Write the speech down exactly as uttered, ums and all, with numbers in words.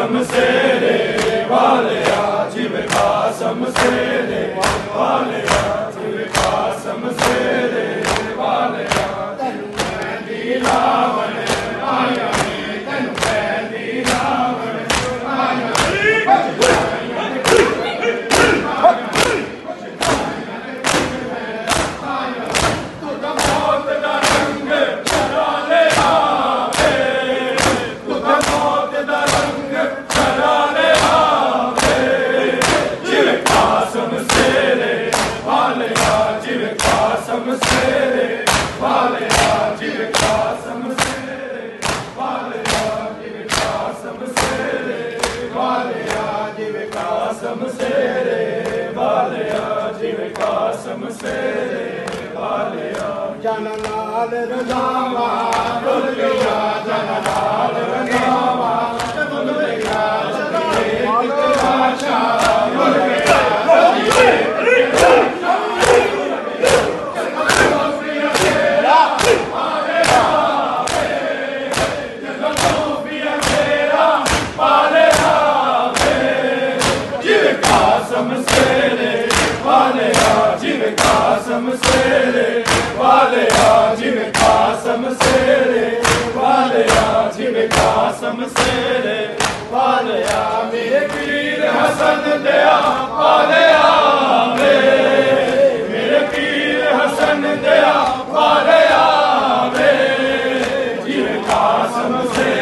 कासम सेरे वालिया जिवे कासम सेरे वालिया जिवे कासम सेरे वालिया तनु पैंदी रावण आया ने तनु पैंदी रावण आया जन लाल रंगावा डुल गया जन लाल रंगावा डुल गया आशा डुल गया कासम सेरे वालिया जिवे कासम सेरे वालिया जिवे कासम सेरे वालिया मेरे पीर हसन दया वालिया वे मेरे पीर हसन दया वालिया वे जिवे कासम सेरे